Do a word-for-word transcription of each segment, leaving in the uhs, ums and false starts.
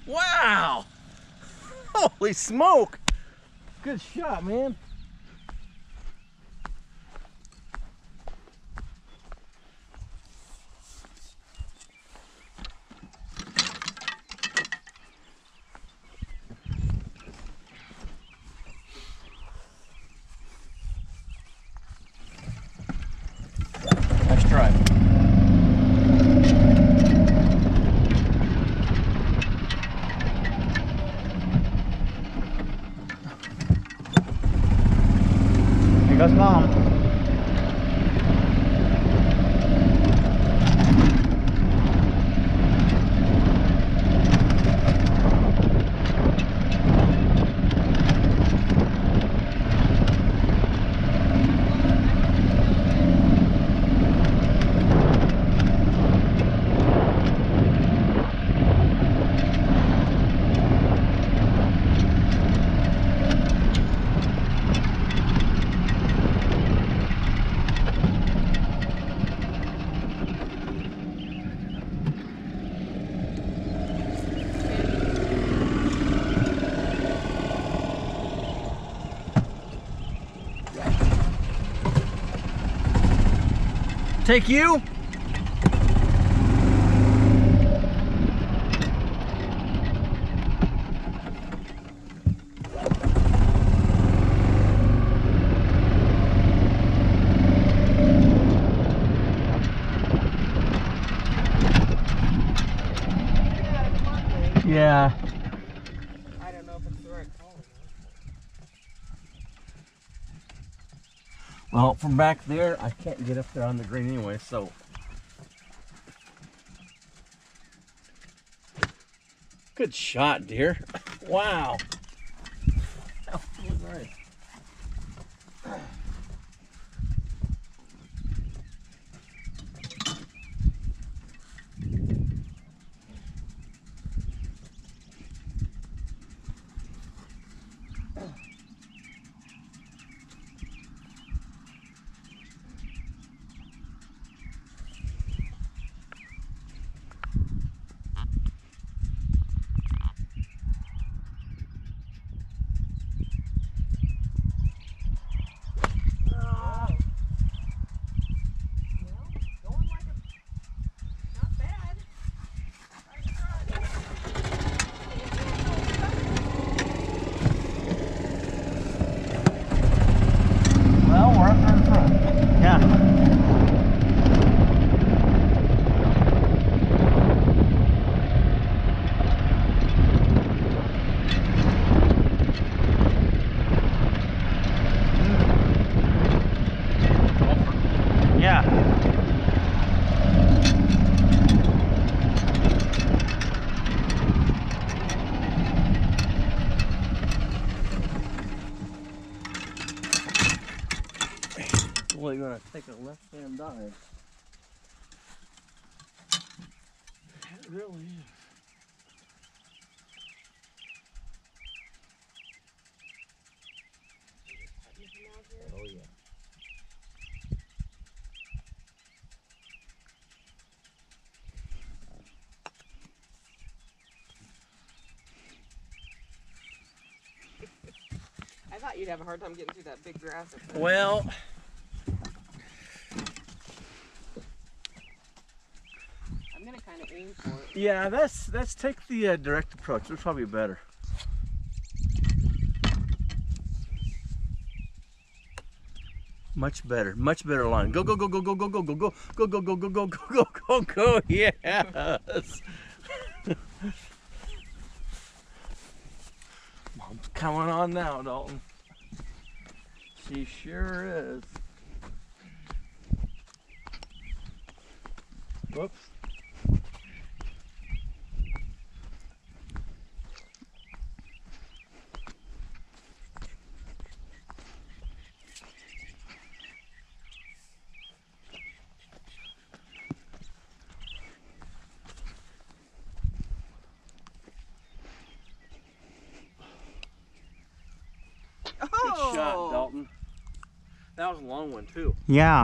Wow! Holy smoke! Good shot, man. Nice try. Here goes Mom. Take you? Yeah. I don't know if it's the right call. Well, from back there, I can't get up there on the green anyway, so. Good shot, dear. Wow. That was nice. Well, we're up there in front. Yeah. Well, you're gonna take a left-hand dive. It really is. Oh yeah. I thought you'd have a hard time getting through that big grass up there. Well, I'm gonna kind of aim for it. yeah, that's let's take the uh, direct approach. It's probably better. Much better, much better line. Go, go, go, go, go, go, go, go, go, go, go, go, go, go, go, go, go, go. Yes. Mom's coming on now, Dalton. She sure is. Whoops. Good shot, Dalton. That was a long one too. Yeah.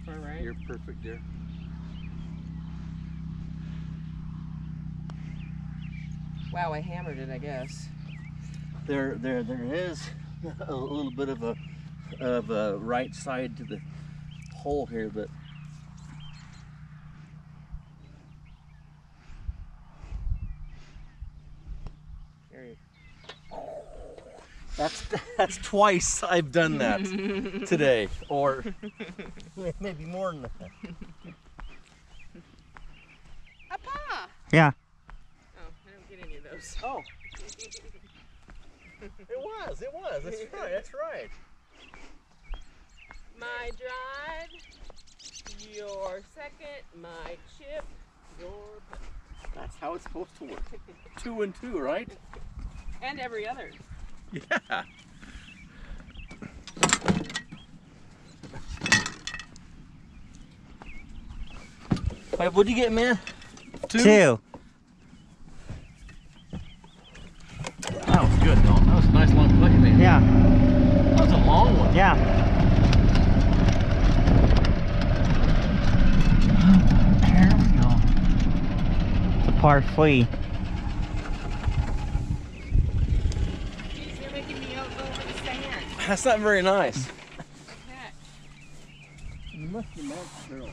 far right. You're perfect, dear. Wow, I hammered it, I guess. There, there, there is a little bit of a of a right side to the hole here, but that's that's twice I've done that today, or maybe more than that. Papa! Yeah. Oh, I don't get any of those. Oh, it was, it was. That's right. That's right. My drive, your second, my chip, your putt. That's how it's supposed to work. Two and two, right? And every other. Yeah. Wait, what'd you get, man? Two? Two. That was good, though. That was a nice long putt, man. Yeah. That was a long one. Yeah. There we go. It's a par three. Jeez, you're making me out go over the sand. That's not very nice. Heck. You must be mad, girl.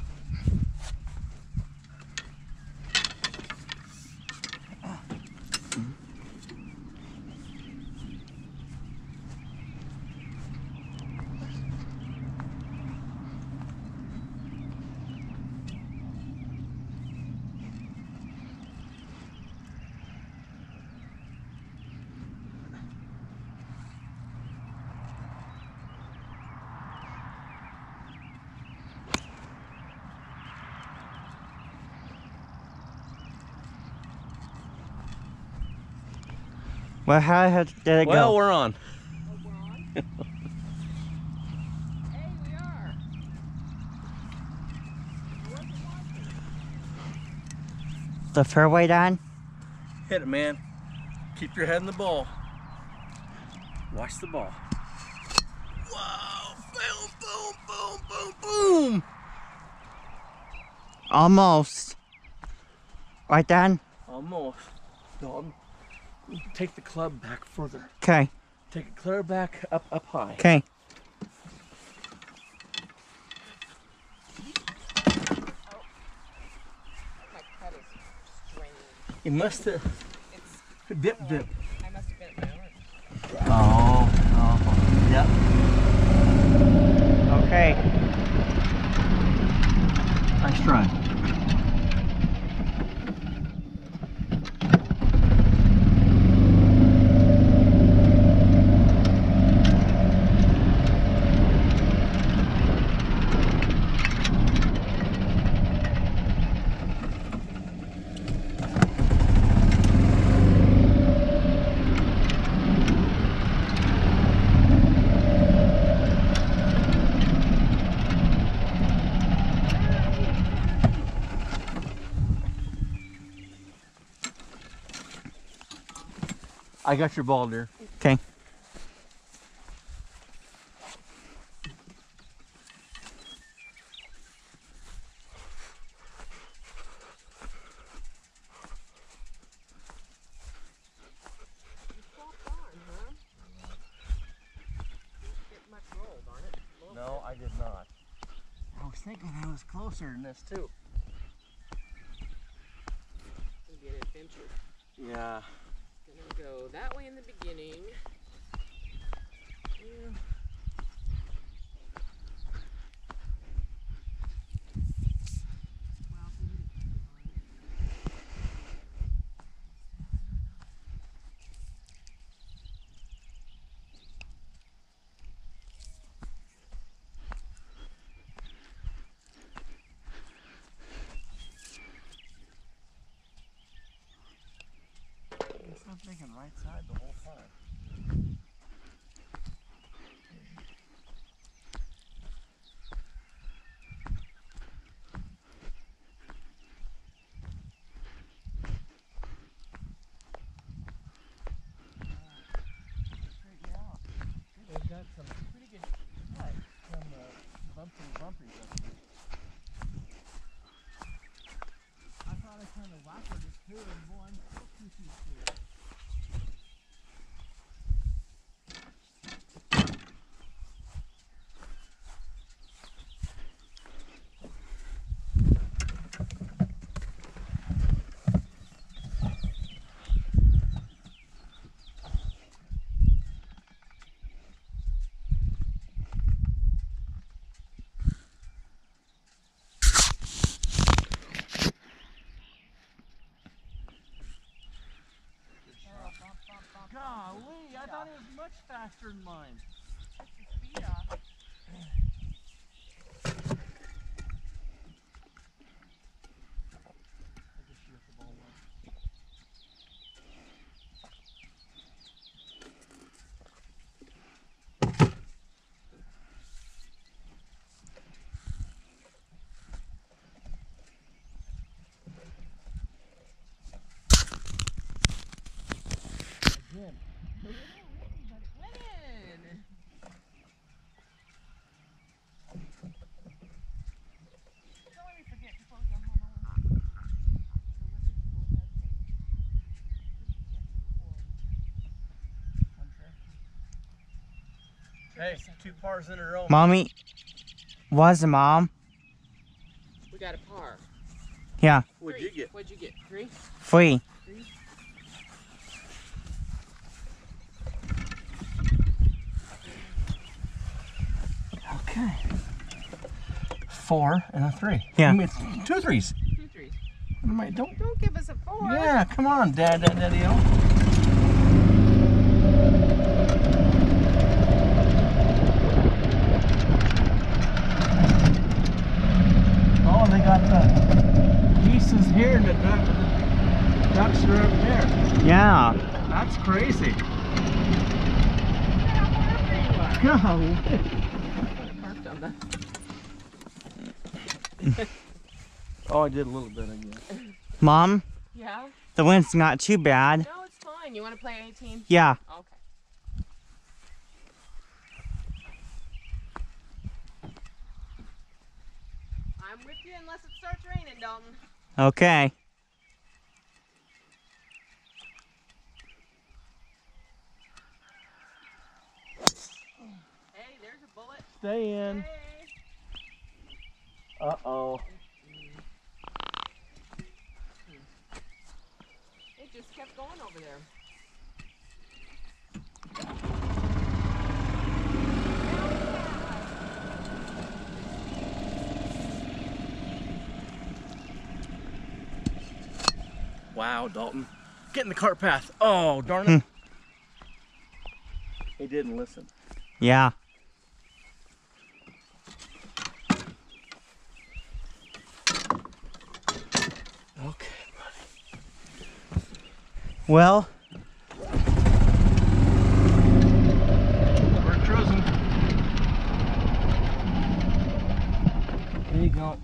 Well, how had- did it Well, go? we're on. Oh, we're on? Hey, we are. Where's the water? The fairway down? Hit it, man. Keep your head in the ball. Watch the ball. Whoa! Boom, boom, boom, boom, boom! Almost. Right, Dan? Almost. Dalton, take the club back further. Okay. Take it clear back up, up high. Okay. My cut is strange. You must have It's. dip, dip. I must have bent my arm. Oh, oh, yep. Okay. Nice try. I got your ball, dear. Okay. No, I did not. I was thinking I was closer than this too. It'll be an adventure. Yeah. Gonna go that way in the beginning. Yeah. I'm thinking right side the whole time. They've got some pretty good cut from the bumpy bumpies up here. Golly, I thought it was much faster than mine. Speed off. Again. Hey, two pars in a row. Mommy, was the mom? We got a par. Yeah, What'd you get? What'd you get? Three? free. Three? Okay. Four and a three. Yeah. I mean, it's two threes. Two threes. Am I- Don't. Don't give us a four. Yeah, come on, Dad, Dad, Daddy. -o. Oh, they got the geese's here and the, duck, the ducks are up there. Yeah. That's crazy. Yeah, Go. parked on the. Oh, I did a little bit again. Mom, Yeah? the wind's not too bad. No, it's fine. You want to play eighteen? Yeah. Okay. I'm with you unless it starts raining, Dalton. Okay. Hey, there's a bullet. Stay in. Hey. Uh-oh. It just kept going over there. Wow, Dalton. Get in the cart path. Oh, darn it. He didn't listen. Yeah. Okay. Well, We're cruising. There you go.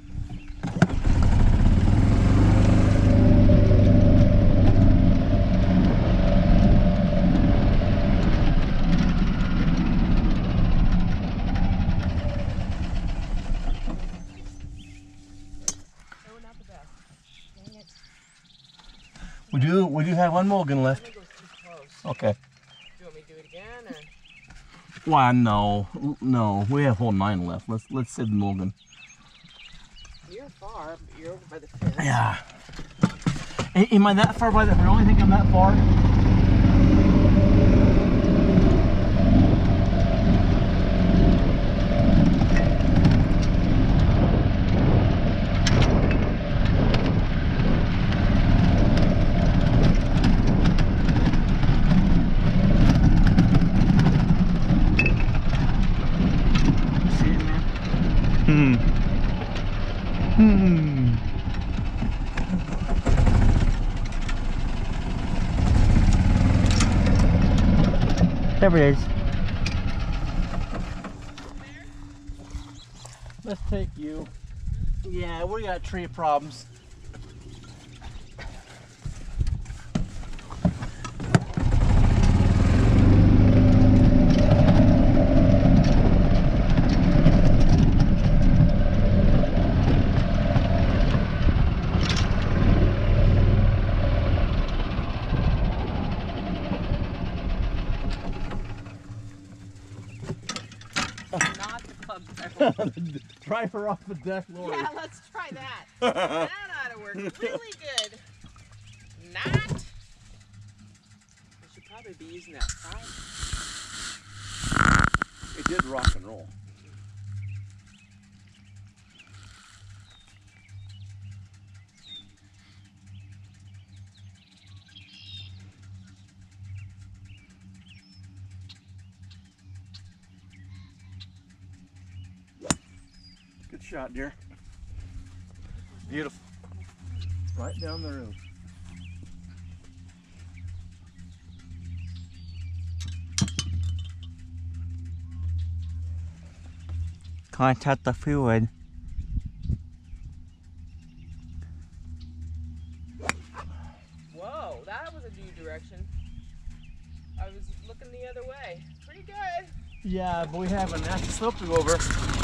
Oh, not the best. Dang it. We do, we do have one mulligan I left. think it was too close. Okay. Do you want me to do it again, or? Why, no. No, we have whole nine left. Let's let's save the mulligan. You're far, but you're over by the fence. Yeah. Hey, am I that far by the, I really think I'm that far? See it, man? hmm. Hmm. There it is. Let's take you. Yeah, we got tree problems. Drive her off the deck, Lori. Yeah, let's try that. That ought to work really good. Not. I should probably be using that fry. It did rock and roll. Good shot, dear. Beautiful. Right down the road. Contact the fluid. Whoa, that was a new direction. I was looking the other way. Pretty good. Yeah, but we have a nasty slope to go over.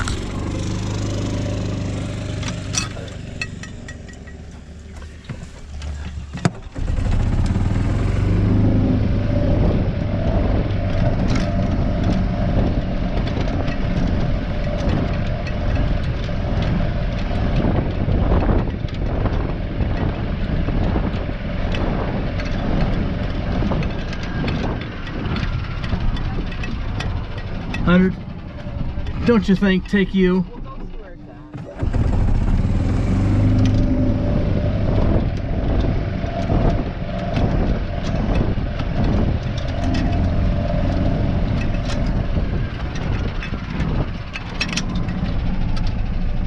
Hundred, don't you think? Take you. We'll go see where it's at.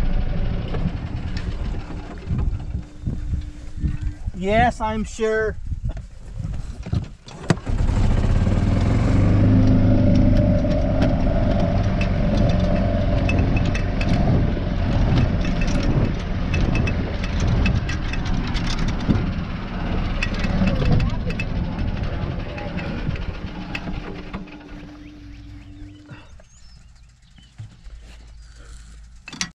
Yes, I'm sure.